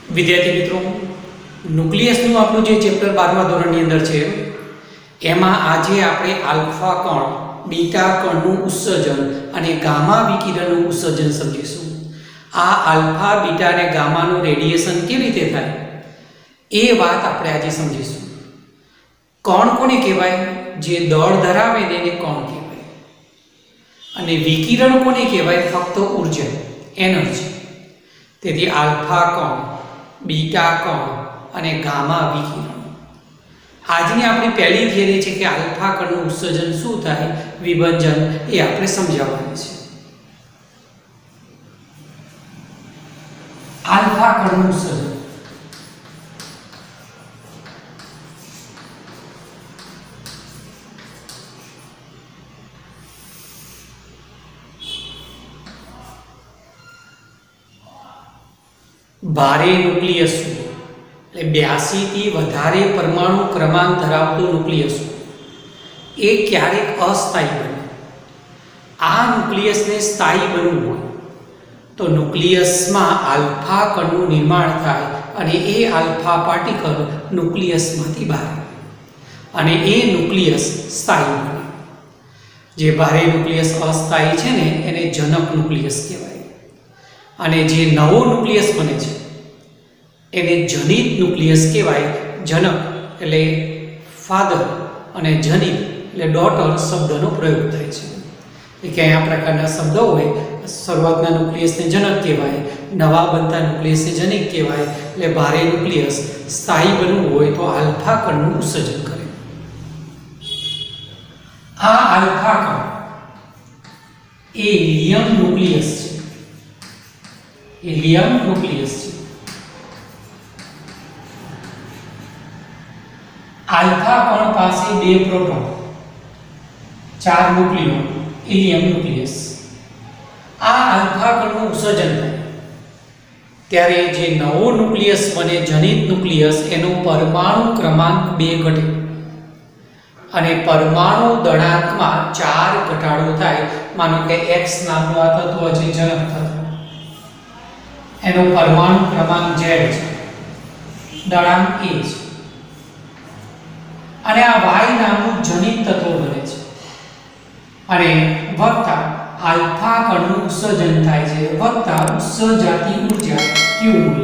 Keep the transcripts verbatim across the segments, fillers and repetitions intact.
विद्यार्थी मित्रों, न्यूक्लियसનું આપણું જે ચેપ્ટર બારમા ધોરણની અંદર છે એમાં આજે આપણે આલ્ફા કણ, બીટા કણનું ઉત્સર્જન અને ગામા વિકિરણનું ઉત્સર્જન સમજીશું। આ આલ્ફા, બીટા અને ગામાનું રેડિયેશન કેવી રીતે થાય એ વાત આપણે આજે સમજીશું। કણ કોને કહેવાય? જે દળ ધરાવે ને એને કણ કહેવાય। અને વિકિરણ કોને કહેવાય? ફક્ત ઊર્જા, એનર્જી। તેથી આલ્ફા કણ, बीटा कण અને ગામા વિકિરણ। આજની આપણી પહેલી થિયરી છે કે આલ્ફા કણનું ઉત્સર્જન શું થાય, વિભંજન, એ આપણે સમજાવવાની છે। આલ્ફા કણનું ઉત્સર્જન भारे न्यूक्लियस એટલે બ્યાસી થી વધારે પરમાણુ ક્રમાંક ધરાવતું ન્યુક્લિયસ એ ક્યારેક અસ્થાયી બને। આ ન્યુક્લિયસને સ્થાયી બનવું હોય તો ન્યુક્લિયસમાં આલ્ફા કણનું નિર્માણ થાય અને એ આલ્ફા પાર્ટિકલ ન્યુક્લિયસમાંથી બહાર અને એ ન્યુક્લિયસ સ્થાયી બને। જે ભારે ન્યુક્લિયસ અસ્થાયી છે ને એને જનક ન્યુક્લિયસ કહેવાય। અને જે નવો ન્યુક્લિયસ બને છે એને જનિત ન્યુક્લિયસ કહેવાય। જનક એટલે ફાધર અને જનિત એટલે ડોટર શબ્દનો પ્રયોગ થાય છે। એટલે કે આ પ્રકારના શબ્દો હોય, શરૂઆતના ન્યુક્લિયસને જનક કહેવાય, નવા બનતા ન્યુક્લિયસને જનિત કહેવાય। એટલે ભારે ન્યુક્લિયસ સ્થાયી બનવું હોય તો આલ્ફા કણનું ઉત્સર્જન કરે। આ આલ્ફા કણ એ હિલિયમ ન્યુક્લિયસ છે। हीलियम न्यूक्लियस है। आल्फा कण पास बे प्रोटॉन, चार न्यूक्लियॉन, हीलियम न्यूक्लियस। आ आल्फा कणનું ઉત્સર્જન થાય ત્યારે જે નવો ન્યુક્લિયસ બને, જનિત ન્યુક્લિયસ, એનો પરમાણુ ક્રમાંક બે ઘટે અને પરમાણુ દળાંકમાં ચાર ઘટાડો થાય। માનો કે x નામનું આ તત્વ છે, જનક તત્વ, એનો પરમાણુ ક્રમાંક Z છે, દળાંક A છે, અને આ Y નામનું જનિત તત્વ બને છે અને વત્તા આલ્ફા કણનું ઉત્સર્જન થાય છે વત્તા ઉત્સર્જાતી ઊર્જા Q મૂલ્ય।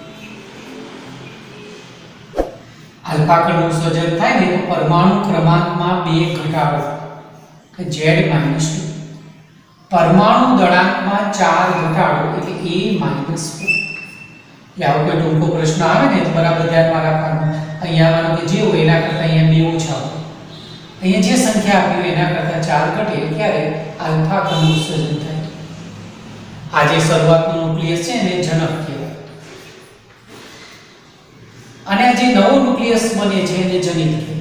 આલ્ફા કણનું ઉત્સર્જન થાય ને તો પરમાણુ ક્રમાંકમાં બે ઘટાડો, Z માઈનસ ટુ, परमाणु दळांकमां चार घटाडो એટલે a માઈનસ ટુ। એટલે આવો કોઈ ટૂંકો પ્રશ્ન આવે ને તો બરાબર ધ્યાનમાં રાખવાનું। અહીંયા માનો કે જે હોય એના કરતાં અહીંયા બે ઓછા હોય, અહીંયા જે સંખ્યા આપી હોય એના કરતાં ચાર ઘટે ત્યારે આલ્ફા કણનું ઉત્સર્જન થાય। આ જે શરૂઆતનું ન્યુક્લિયસ છે એને જનક કહેવાય અને આ જે નવો ન્યુક્લિયસ બને છે એને જનિત કહેવાય।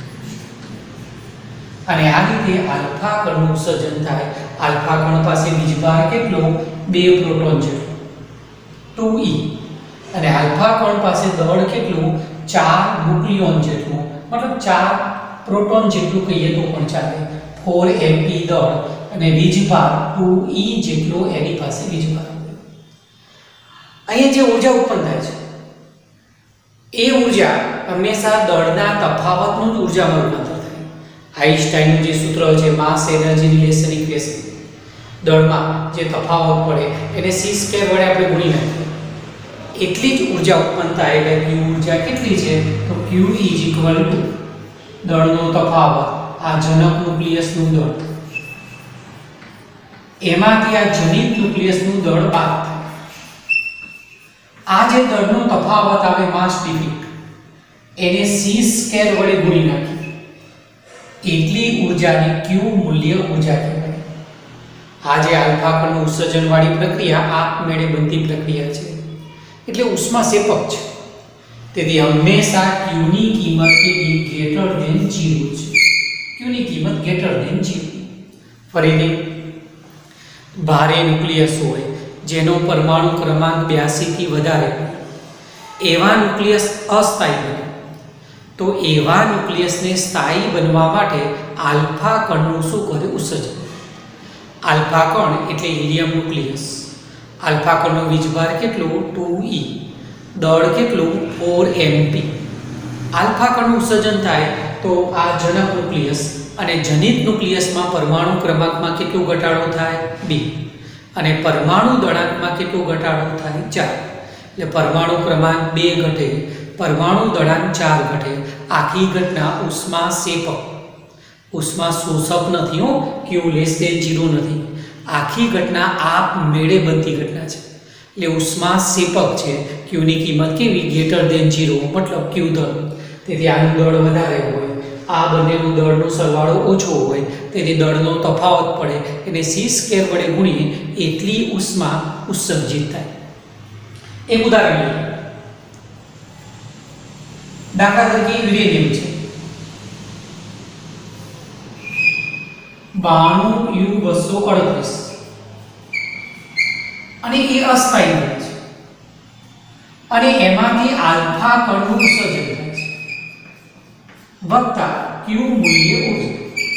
અને આ રીતે આલ્ફા કણનું ઉત્સર્જન થાય। આલ્ફા કણ પાસે વીજભાર કેટલો? બે પ્રોટોન જેટલો, ટુ ઇ। અને આલ્ફા કણ પાસે દળ કેટલું? ચાર ન્યુક્લિયોન જેટલું, મતલબ ચાર પ્રોટોન જેટલું કહીએ તો પણ ચાલે, ફોર એમપી દળ અને વીજભાર ટુ ઇ જેટલો એની પાસે વીજભાર। અહીંયા જે ઊર્જા ઉત્પન્ન થાય છે એ ઊર્જા હંમેશા દળના તફાવતનું જ ઊર્જામાં રૂપાંતર થાય। આઈન્સ્ટાઈનનું જે સૂત્ર છે, માસ એનર્જી રિલેશન ઇક્વેશન, દળમાં જે તફાવત પડે એને c સ્ક્વેર વડે આપણે ગુણી નાખીએ એટલી જ ઊર્જા ઉત્પન્ન થાય। એટલે q ઊર્જા કેટલી છે? તો q = દળનો તફાવત, આ જનક ન્યુક્લિયસનું દળ, એમાંથી આ જનિત ન્યુક્લિયસનું દળ બાદ થાય। આ જે દળનો તફાવત આવે, માસ ડિફીટ, એને c સ્ક્વેર વડે ગુણી નાખીએ એટલી ઊર્જાને q મૂલ્ય ઊર્જા કહેવાય। આ જે આલ્ફા કણનું ઉત્સર્જન વાળી પ્રક્રિયા આપમેળે બનતી પ્રક્રિયા છે, એટલે ઉષ્માક્ષેપક છે। તેથી હંમેશા q ની કિંમત કેવી? ગ્રેટર ધેન ઝીરો છે। q ની કિંમત ગ્રેટર ધેન ઝીરો। ફરીથી, ભારે ન્યુક્લિયસ હોય જેનો પરમાણુ ક્રમાંક બ્યાસી થી વધારે એવા ન્યુક્લિયસ અસ્થાયી બને તો એવા ન્યુક્લિયસને સ્થાયી બનવા માટે આલ્ફા કણનું શું કરે? ઉત્સર્જન। આલ્ફા કણ એટલે હિલિયમ ન્યુક્લિયસ। આલ્ફા કણનો વીજભાર કેટલો? ટુ ઇ દળ કેટલું ફોર એમપી। આલ્ફા કણનું ઉત્સર્જન થાય તો આ જનક ન્યુક્લિયસ અને જનિત ન્યુક્લિયસમાં પરમાણુ ક્રમાંકમાં કેટલો ઘટાડો થાય બે, અને પરમાણુ દળાંકમાં કેટલો ઘટાડો થાય ચાર। એટલે પરમાણુ ક્રમાંક બે ઘટે, પરમાણુ દળાંક ચાર ઘટે। આખી ઘટના ઉષ્માક્ષેપક, ઉષ્મા શોષક નથી હો, ક્યુ લેસ દેન ઝીરો નથી। આખી ઘટના આપમેળે બનતી ઘટના છે, એટલે ઉષ્માક્ષેપક છે। ક્યુની કિંમત કેવી ગ્રેટર દેન ઝીરો, મતલબ ક્યુ દળ, તેથી આનું દળ વધારે હોય, આ બંનેનું દળનો સરવાળો ઓછો હોય, તેથી દળનો તફાવત પડે, એને સી સ્ક્વેર વડે ગુણીએ એટલી ઉષ્મા ઉત્સર્જિત થાય। એક ઉદાહરણ લઈએ, દાખલા તરીકે યુરેનિયમ છે બાણું યુ બસો અડત્રીસ, અને એ અસ્થાયી બને છે, અને એમાંથી આલ્ફા કણનું ઉત્સર્જન થાય છે વત્તા ક્યુ મૂલ્ય ઓછું,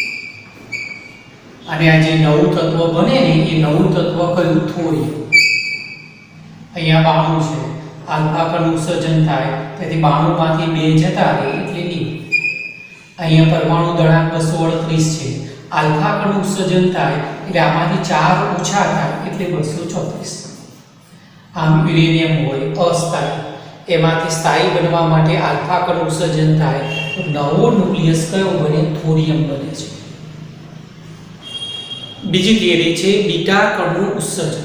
અને આ જે નવું તત્વ બને ને એ નવું તત્વ કયું થોરિયમ। અહીંયા બાણું છે, આલ્ફા કણનું ઉત્સર્જન થાય, તેથી બાણું માંથી બે જતા રહે એટલે ડી। અહીંયા પરમાણુ દળાંક બસો અડત્રીસ છે, આલ્ફા કણનું ઉત્સર્જન થાય એટલે આમાંથી ચાર ઓછા થાય એટલે બસો ચોત્રીસ। આમ યુરેનિયમ હોય અસ્થાયી, એમાંથી સ્થાયી બનવા માટે આલ્ફા કણનું ઉત્સર્જન થાય તો નવો ન્યુક્લિયસ કયો બને થોરિયમ બને છે। બીજી થિયરી છે બીટા કણનું ઉત્સર્જન।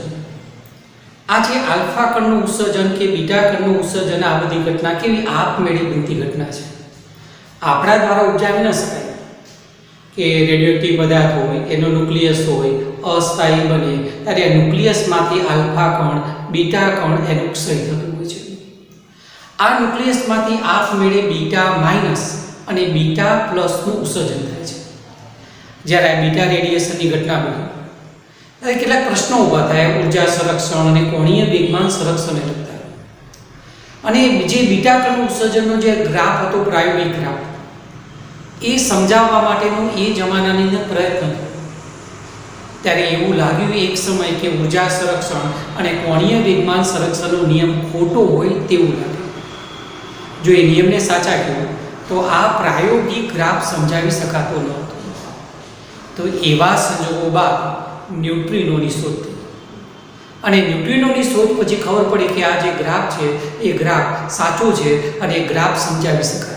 આ જે આલ્ફા કણનું ઉત્સર્જન કે બીટા કણનું ઉત્સર્જન, આ બધી ઘટના કેવી આપમેળે બનતી ઘટના છે, આપણા દ્વારા ઉપજાવી ન શકાય। કે રેડિયોએક્ટિવ પદાર્થ હોય, એનો ન્યુક્લિયસ હોય, અસ્થાયી બને ત્યારે ન્યુક્લિયસમાંથી આલ્ફા કણ બીટા કણ એનું ક્ષય થતું હોય છે। આ ન્યુક્લિયસમાંથી આપમેળે બીટા માઇનસ અને બીટા પ્લસનું ઉત્સર્જન થાય છે। જ્યારે આ બીટા રેડિયેશનની ઘટના બની ત્યારે કેટલાક પ્રશ્નો ઊભા થાય ઉર્જા સંરક્ષણ અને કોણીય વેગમાન સંરક્ષણને લગતા, અને જે બીટા કણનું ઉત્સર્જનનો જે ગ્રાફ હતો પ્રાયોગિક ગ્રાફ, એ સમજાવવા માટેનો એ જમાનાની અંદર પ્રયત્ન કર્યો, ત્યારે એવું લાગ્યું એક સમય કે ઉર્જા સંરક્ષણ અને કોણીય વેગમાન સંરક્ષણનો નિયમ ખોટો હોય તેવું લાગ્યું। જો એ નિયમને સાચા કહ્યું તો આ પ્રાયોગિક ગ્રાફ સમજાવી શકાતો નહોતો। તો એવા સંજોગો બાદ ન્યુટ્રિનોની શોધ થઈ, અને ન્યુટ્રિનોની શોધ પછી ખબર પડી કે આ જે ગ્રાફ છે એ ગ્રાફ સાચો છે અને એ ગ્રાફ સમજાવી શકાય।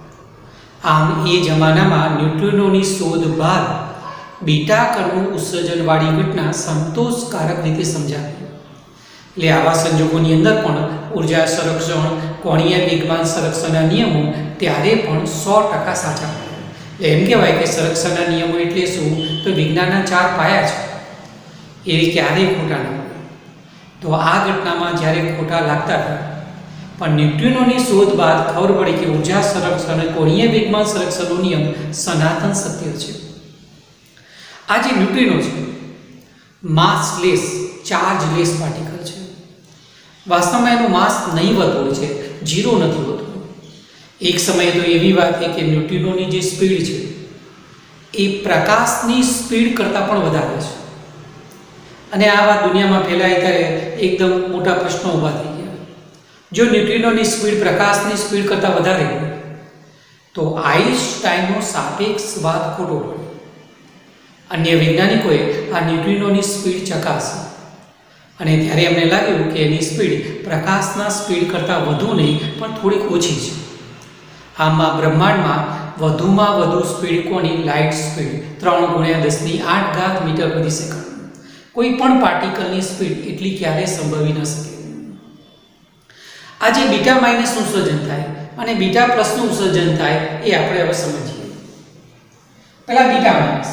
આમ એ જમાનામાં ન્યુટ્રિનોની શોધ બાદ બીટા કણનું ઉત્સર્જનવાળી ઘટના સંતોષકારક રીતે સમજાવી। એટલે આવા સંજોગોની અંદર પણ ઉર્જા સંરક્ષણ, કોણીય વેગમાન સંરક્ષણના નિયમો ત્યારે પણ સો ટકા સાચા પડે। એટલે એમ કહેવાય કે સંરક્ષણના નિયમો એટલે શું, તો વિજ્ઞાનના ચાર પાયા છે, એ ક્યારેય ખોટા ન પડે। તો આ ઘટનામાં જ્યારે ખોટા લાગતા હતા, પણ ન્યુટ્રિનોની શોધ બાદ ખબર પડી કે ઉર્જા સંરક્ષણ અને કોણીય વેગમાન સંરક્ષણનો નિયમ સનાતન સત્ય છે। આ જે ન્યુટ્રિનો છે માસલેસ, ચાર્જલેસ પાર્ટિકલ છે। વાસ્તવમાં એનું માસ નહીવત હોય છે, ઝીરો નથી હોતું। એક સમયે તો એવી વાત છે કે ન્યુટ્રિનોની જે સ્પીડ છે એ પ્રકાશની સ્પીડ કરતાં પણ વધારે છે, અને આ વાત દુનિયામાં ફેલાઈ ત્યારે એકદમ મોટા પ્રશ્નો ઊભા થઈ ગયા। જો ન્યુટ્રિનોની સ્પીડ પ્રકાશની સ્પીડ કરતાં વધારે હોય તો આઈન્સ્ટાઈનનો સાપેક્ષવાદ ખોટો પડે। અન્ય વૈજ્ઞાનિકોએ આ ન્યુટ્રિનોની સ્પીડ ચકાસી, અને ત્યારે એમને લાગ્યું કે એની સ્પીડ પ્રકાશના સ્પીડ કરતાં વધુ નહીં પણ થોડીક ઓછી છે। આમાં બ્રહ્માંડમાં વધુમાં વધુ સ્પીડ કોની, લાઇટ સ્પીડ ત્રણ ગુણ્યા દસની આઠ ઘાત મીટર પ્રતિ સેકન્ડ। કોઈ પણ પાર્ટિકલની સ્પીડ એટલી ક્યારેય સંભવી ન શકે। આ જે બીટા માઇનસનું ઉત્સર્જન થાય અને બીટા પ્લસનું ઉત્સર્જન થાય એ આપણે હવે સમજીએ। પહેલા બીટા માઇનસ,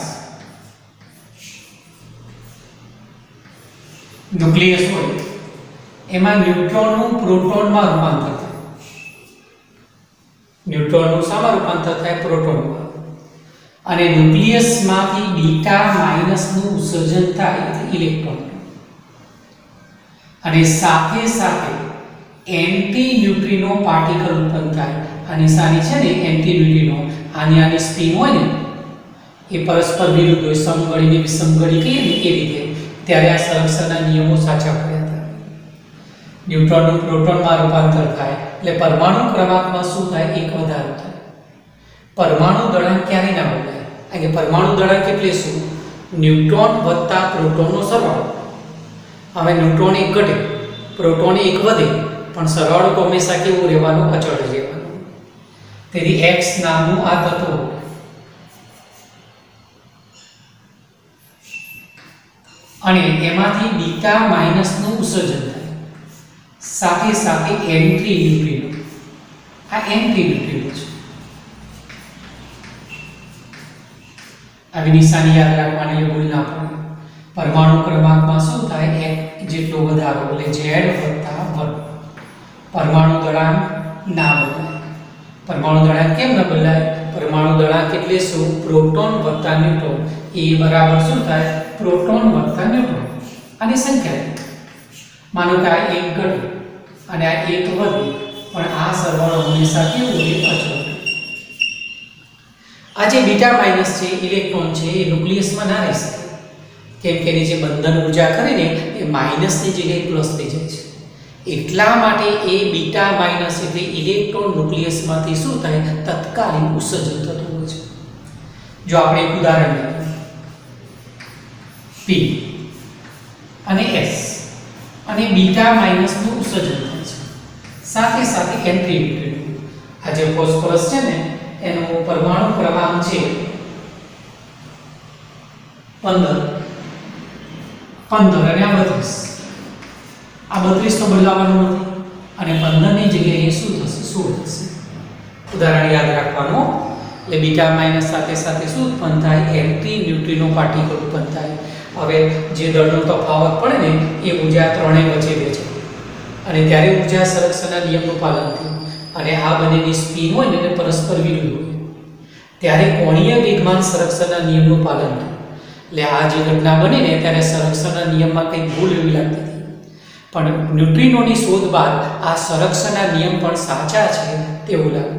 ન્યુક્લિયસ હોય એમાં ન્યુટ્રોનનું પ્રોટોનમાં રૂપાંતર થાય, ન્યુટ્રોનનું શામાં રૂપાંતર થાય, પ્રોટોનમાં, અને ન્યુક્લિયસમાંથી બીટા માઇનસનું ઉત્સર્જન થાય એટલે ઇલેક્ટ્રોન, અને સાથે સાથે એન્ટી ન્યુટ્રિનો પાર્ટિકલ ઉત્પન્ન થાય। આ નિશાની છે ને એન્ટી ન્યુટ્રિનો, આની આની સ્પિન હોય ને એ પરસ્પર વિરુદ્ધ હોય, સમઘડીને વિષમઘડી કહીએ ને એ રીતે, ત્યારે આ સંરક્ષણના નિયમો સાચા પડ્યા હતા। ન્યુટ્રોનનું પ્રોટોનમાં રૂપાંતર થાય એટલે પરમાણુ ક્રમાંકમાં શું થાય? એક વધારો થાય. પરમાણુ દળાંક ક્યારે ના બદલાય? કારણ કે પરમાણુ દળાંક એટલે શું? ન્યુટ્રોન વત્તા પ્રોટોનનો સરવાળો. હવે ન્યુટ્રોન એક ઘટે, પ્રોટોન એક વધે, પણ સરવાળો તો હંમેશા કેવું રહેવાનો? અચળ રહેવાનો. તેથી x નામનું આ તત્વ અને એમાંથી બીટા માઇનસનું ઉત્સર્જન થાય, સાથે સાથે એન્ટ્રી ન્યુટ્રિનો. આ એન્ટ્રી ન્યુટ્રિનો છે. આવી નિશાની યાદ રાખવાની ભૂલ ના પડે. પરમાણુ ક્રમાંકમાં શું થાય? એક જેટલો વધારો એટલે z વત્તા વર્ગ. પરમાણુ દળાંક ના બદલાય. પરમાણુ દળાંક કેમ ન બદલાય? પરમાણુ દળાંક એટલે શું? પ્રોટોન વત્તા ન્યુટ્રોન. એ બરાબર શું થાય? પ્રોટોન વત્તા ન્યુટ્રોન. આની સંખ્યા માનો કે આ એક ઘટે અને આ એક વધે, પણ આ સરવાળો હંમેશા કેવું હોય? અચળ. આ જે બીટા માઇનસ છે, ઇલેક્ટ્રોન છે, એ ન્યુક્લિયસમાં ના રહી શકે, કેમ કે એની જે બંધન ઉર્જા કરે ને એ માઇનસની જગ્યાએ પ્લસ થઈ જાય છે. એટલા માટે એ બીટા માઇનસ એટલે ઇલેક્ટ્રોન ન્યુક્લિયસમાંથી શું થાય? તત્કાલીન ઉત્સર્જન થતું હોય છે. જો આપણે એક ઉદાહરણ લઈએ, P અને S અને બીટા માઇનસનું ઉત્સર્જન થાય છે, સાથે સાથે એન્ટ્રી ન્યુટ્રિનો. આ જે ફોસ્ફરસ છે ને એનો પરમાણુ ક્રમાંક છે પંદર પંદર અને આ બત્રીસ. આ બત્રીસ તો બદલાવાનું નથી અને પંદર ની જગ્યાએ શું થશે? સોળ થશે. ઉદાહરણ યાદ રાખવાનું. એટલે બીટા માઇનસ સાથે સાથે શું ઉત્પન્ન થાય? એન્ટી ન્યુટ્રિનો પાર્ટિકલ ઉત્પન્ન થાય. હવે જે દળનો તફાવત પડે ને એ ઉર્જા ત્રણેય વચ્ચે વહેંચે અને ત્યારે ઉર્જા સંરક્ષણના નિયમનું પાલન થયું અને આ બંનેની સ્પિન હોય ને એટલે પરસ્પર વિરુદ્ધ હોય, ત્યારે કોણીય વેગમાન સંરક્ષણના નિયમનું પાલન થયું. એટલે આ જે ઘટના બની ને ત્યારે સંરક્ષણના નિયમમાં કંઈક ભૂલ એવી લાગતી હતી, પણ ન્યુટ્રિનોની શોધ બાદ આ સંરક્ષણના નિયમ પણ સાચા છે તેવું લાગ્યું.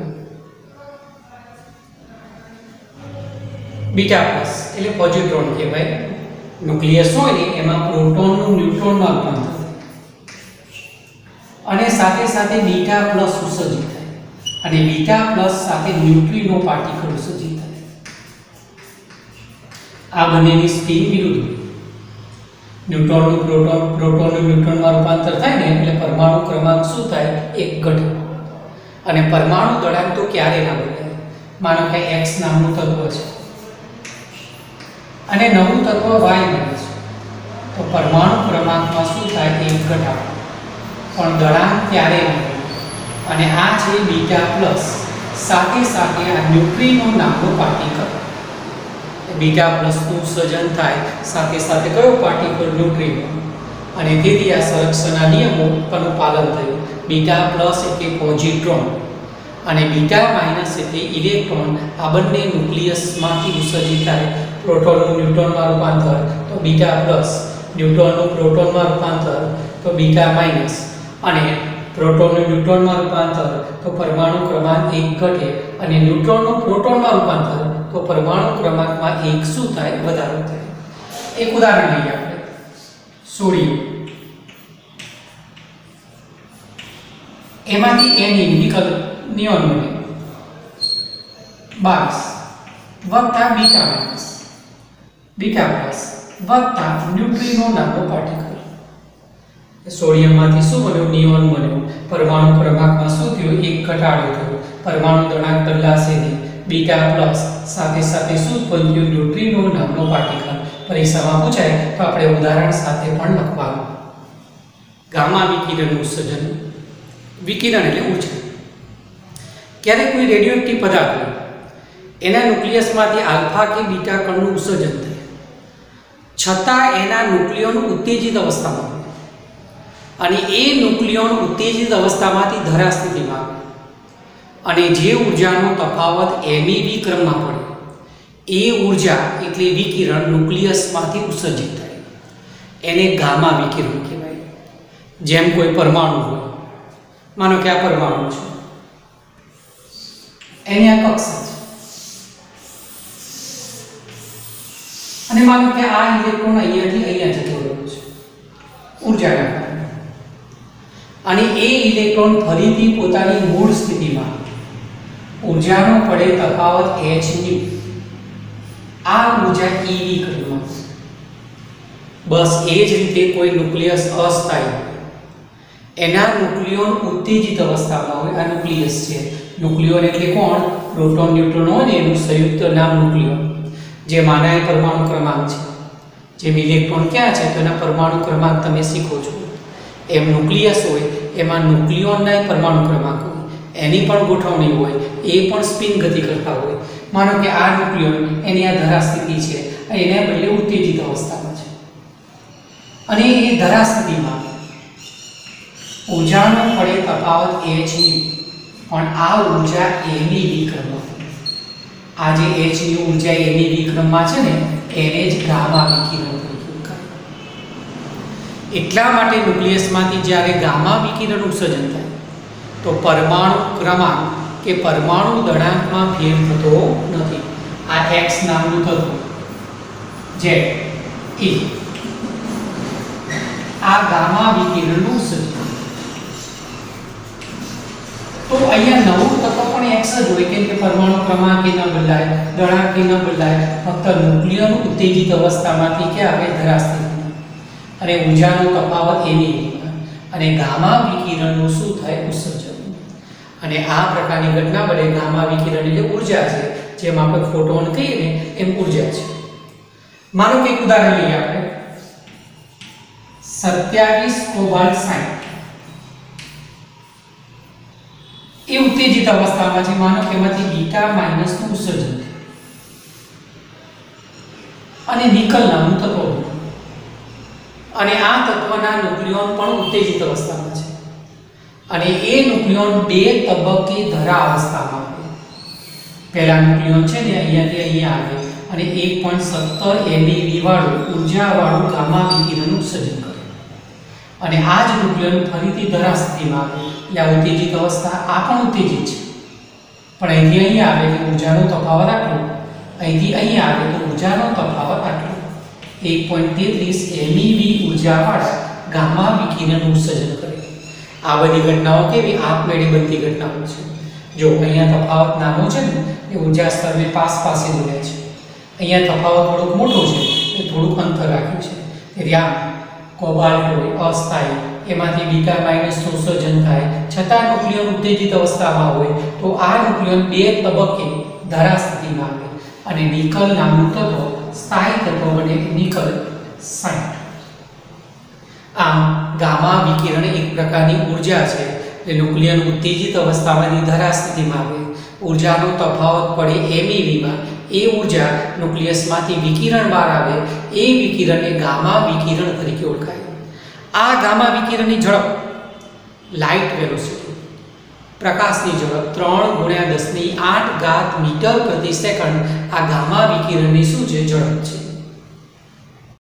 બીટા પ્લસ એટલે પોઝિટ્રોન કહેવાય. ન્યુક્લિયસ હોય ને એમાં પ્રોટોનનું ન્યુટ્રોનમાં રૂપાંતર થાય અને સાથે સાથે બીટા પ્લસ ઉત્સર્જિત થાય અને બીટા પ્લસ સાથે ન્યુટ્રિનો પાર્ટિકલ ઉત્સર્જિત થાય. આ બંનેની સ્પિન વિરુદ્ધ હોય. ન્યુટ્રોનનું પ્રોટોન પ્રોટોનનું ન્યુટ્રોનમાં રૂપાંતર થાય ને એટલે પરમાણુ ક્રમાંક શું થાય? એક ઘટે અને પરમાણુ દળાંક તો ક્યારે ના બદલાય. માનો કે x નામનું તત્વ છે અને નવું તત્વ y બને છે, તો પરમાણુ ક્રમાંકમાં શું થાય? એક ઘટાડો, પણ દળાંક ક્યારે ના બદલાય. અને આ છે બીટા પ્લસ, સાથે સાથે આ ન્યુટ્રિનો નામનો પાર્ટિકલ. બીટા પ્લસનું ઉત્સર્જન થાય, સાથે સાથે કયો પાર્ટિકલ? ન્યુટ્રિનો. અને તેથી આ સંરક્ષણના નિયમો પરનું પાલન થયું. બીટા પ્લસ એટલે પોઝિટ્રોન અને બીટા માઇનસ એટલે ઇલેક્ટ્રોન. આ બંને ન્યુક્લિયસમાંથી ઉત્સર્જિત થાય. પ્રોટોનનું ન્યુટ્રોનમાં રૂપાંતર તો બીટા પ્લસ, ન્યુટ્રોનનું પ્રોટોનમાં રૂપાંતર તો બીટા માઇનસ અને પ્રોટોનનું ન્યુટ્રોનમાં રૂપાંતર તો પરમાણુ ક્રમાંક એક ઘટે અને ન્યુટ્રોનનું પ્રોટોનમાં રૂપાંતર તો પરમાણુ ક્રમાંકમાં એક શું થાય? વધારો થાય. એક ઉદાહરણ લઈએ આપણે. સોડિયમ, એમાંથી એની નિકલ નિયોન બને બાવીસ વત્તા બીટા માઇનસ બીટા પ્લસ વત્તા ન્યુટ્રિનો નામનો પાર્ટિકલ. સોડિયમમાંથી શું બન્યું? નિયોન બન્યું. પરમાણુ ક્રમાંકમાં શું થયું? એક ઘટાડો થયો. પરમાણુ દળાંક બદલાશે નહીં. બીટા પ્લસ સાથે સાથે શું ઉત્પન્ન થયું? ન્યુટ્રિનો નામનો પાર્ટિકલ. પરીક્ષામાં પૂછાય તો આપણે ઉદાહરણ સાથે પણ લખવાનું. ગામા વિકિરણનું ઉત્સર્જન. વિકિરણ એટલે ઉર્જા. ક્યારેક કોઈ રેડિયોએક્ટિવ પદાર્થ હોય એના ન્યુક્લિયસમાંથી આલ્ફા કે બીટા કણનું ઉત્સર્જન થાય, છતાં એના ન્યુક્લિયોન ઉત્તેજિત અવસ્થામાં હોય અને એ ન્યુક્લિયોન ઉત્તેજિત અવસ્થામાંથી ધરા સ્થિતિમાં આવે અને જે ઉર્જાનો તફાવત એમઈવી ક્રમમાં પડે એ ઉર્જા એટલે વિકિરણ ન્યુક્લિયસમાંથી ઉત્સર્જિત થાય. એને ગામા વિકિરણ કહેવાય. જેમ કોઈ પરમાણુ હોય, માનો કે આ પરમાણુ છે, એની આ કક્ષા છે અને માનો કે આ ઇલેક્ટ્રોન અહીંયાથી અહીંયા જતો રહ્યો છે ઉર્જાના કારણે અને એ ઇલેક્ટ્રોન ફરીથી પોતાની મૂળ સ્થિતિમાં ઊર્જાનો પડે તફાવત h ન્યુ આ ઊર્જા e વિકર્ણમાં. બસ એ જ રીતે કોઈ ન્યુક્લિયસ અસ્થાયી એના ન્યુક્લિયોન ઉત્તેજિત અવસ્થામાં હોય. આ ન્યુક્લિયસ છે. ન્યુક્લિયોન એટલે કોણ? પ્રોટોન ન્યુટ્રોન હોય ને એનું સંયુક્ત નામ ન્યુક્લિયોન. જે માના પરમાણુ ક્રમાંક છે. જેમ ઇલેક્ટ્રોન ક્યાં છે તો એના પરમાણુ ક્રમાંક તમે શીખો છો. એમ ન્યુક્લિયસ હોય એમાં ન્યુક્લિયોનના પરમાણુ ક્રમાંક હોય. એની પણ ગોઠવણી હોય. એ પણ સ્પિન ગતિ કરતા હોય. માનો કે આ ન્યુક્લિયોન એની આ ધરા સ્થિતિ છે, એને બદલે ઉત્તેજિત અવસ્થામાં છે અને એ ધરા સ્થિતિમાં ઊર્જાનો પડે તફાવત h ન્યુ, પણ આ ઊર્જા એની વિક્રમમાં, આ જે h ન્યુ ઊર્જા એની વિક્રમમાં છે ને એને જ ગામા વિકિરણ તરીકે ઓળખાય. એટલા માટે ન્યુક્લિયસમાંથી જ્યારે ગામા વિકિરણ ઉત્સર્જન થાય તો પરમાણુ ક્રમાંક કે પરમાણુ દળાંકમાં ફેર થતો નથી. આ x નામનું તત્વ જે e આ ગામા વિકિરણનું ઉત્સર્જન. તો અહીંયા નવું તત્વ પણ x જ હોય, કેમ કે પરમાણુ ક્રમાંક એ ન બદલાય, દળાંક એ ન બદલાય, ફક્ત ન્યુક્લિયન ઉત્તેજિત અવસ્થામાંથી કે આવે ધરા સ્થિતિમાં અને ઊર્જાનો તફાવત એની અને ગામા વિકિરણનું શું થાય? ઉત્સર્જન. અને આ પ્રકારની ઘટના બને ગામા વિકિરણ એટલે ઊર્જા છે. જેમ આપણે ફોટોન કહીએ ને એમ ઊર્જા છે. માનો કે એક ઉદાહરણ લઈએ આપણે સત્યાવીસ કોબાલ્ટ સાઈઠ એ ઉત્તેજિત અવસ્થામાં છે. માનો કે એમાંથી બીટા માઇનસ નું ઉત્સર્જન અને નિકલ નામનું તત્વ અને આ તત્વના ન્યુક્લિયોન પણ ઉત્તેજિત અવસ્થામાં છે અને એ ન્યુક્લિયોન બે તબક્કે ધરા અવસ્થામાં આવે. પહેલા ન્યુક્લિયોન છે ને અહીંયાથી અહીંયા આવે અને એક પોઈન્ટ સત્તર એમઈવી વાળું ઊર્જા વાળું ગામા વિકિરણ ઉત્સર્જન કરે અને આ જ ન્યુક્લિયોન ફરીથી ધરા સ્થિતિમાં આવે. એટલે આ ઉત્તેજિત અવસ્થા, આ પણ ઉત્તેજિત છે પણ અહીંથી અહીંયા આવે એટલે ઊર્જાનો તફાવત આટલો, અહીંથી અહીંયા આવે તો ઊર્જાનો તફાવત આટલો. એક પોઈન્ટ તેત્રીસ એમઈવી ઊર્જાવાળા ગામા વિકિરણ ઉત્સર્જન કરે. આ બધી ઘટનાઓ કેવી આપમેળે બનતી ઘટનાઓ છે. જો અહીંયા તફાવત નાનો છે ને એ ઊર્જા સ્તરને પાસ પાસે દોરે છે. અહીંયા તફાવત થોડોક મોટો છે એ થોડુંક અંતર રાખ્યું છે. તેથી આમ કોબાલ્ટ હોય અસ્થાયી, એમાંથી બીટા માઇનસ ઉત્સર્જન થાય છતાં ન્યુક્લિયન ઉત્તેજિત અવસ્થામાં હોય તો આ ન્યુક્લિયન બે તબક્કે ધરા સ્થિતિમાં આવે અને નિકલ નામનું તત્વ સ્થાયી તત્વ બને નિકલ સાઈઠ. આમ ગામા વિકિરણ એક પ્રકારની ઊર્જા છે. એટલે ન્યુક્લિયન ઉત્તેજિત અવસ્થામાંથી ધરા સ્થિતિમાં આવે, ઊર્જાનો તફાવત પડે એમઈવીમાં, એ ઊર્જા ન્યુક્લિયસમાંથી વિકિરણ બહાર આવે, એ વિકિરણને ગામા વિકિરણ તરીકે ઓળખાય. આ ગામા વિકિરણની ઝડપ લાઇટ વેલોસિટી, પ્રકાશની ઝડપ ત્રણ ગુણ્યા દસ ની આઠ ઘાત મીટર પ્રતિ સેકન્ડ આ ગામા વિકિરણની શું છે? ઝડપ છે.